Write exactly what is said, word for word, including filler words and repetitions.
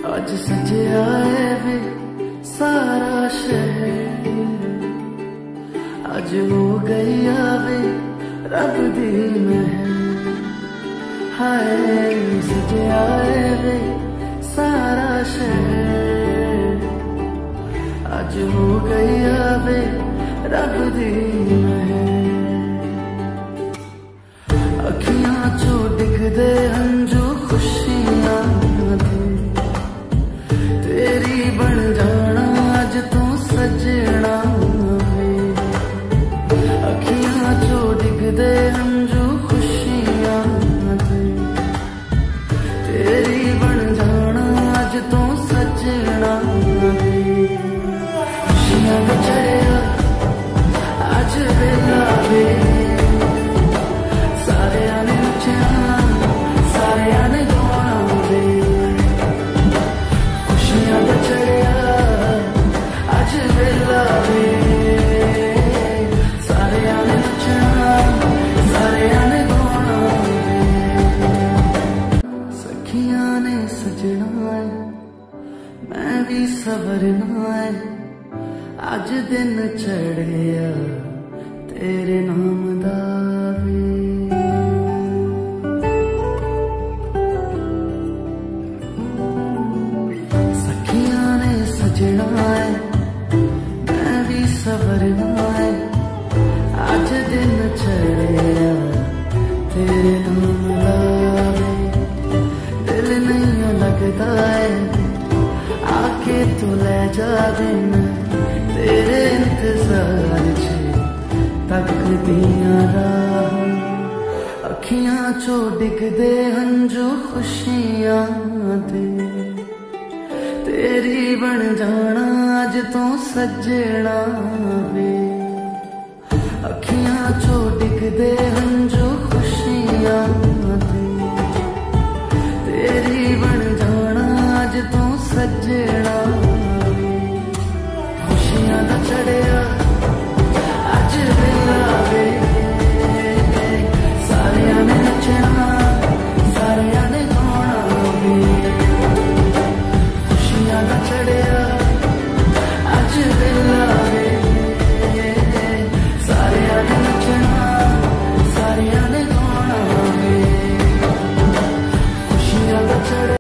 आज सजया है वे सारा शहर, आज हो गई आवे रब दी महर। हाय सजया है वे सारा शहर, आज हो गई आवे रब दी महर। अखियां चो डिगदे हंजू खुशियां दे, तेरी बन जाना अज तू सजना वे। अखियां चो डिगदे हंजू खुशियां दे, तेरी बन जाना अज तू सजना वे। खुशियां में चढ़िया अज वेला वे, मैं भी सवरना है अज दिन चढ़िया तेरे नाम दा वे। सखियां ने सजना है मैं भी सवरना है अज दिन चढ़िया तेरे नाम दा वे। दिल नहीं लगता है आके तू ले जा दिन, तेरे इंतजार तक दिया राह। अखियां चो डिगदे हंजू खुशियां दे, तेरी बन जाना अज तू सजना वे। अखियां चो डिगदे हंजू